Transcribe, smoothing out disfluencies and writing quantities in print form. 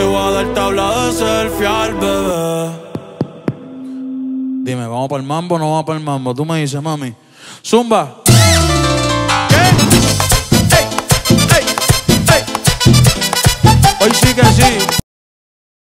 voy a dar tabla de selfie al bebé. Dime, ¿vamos para el mambo o no vamos para el mambo? Tú me dices, mami. Zumba. Hoy sí que sí.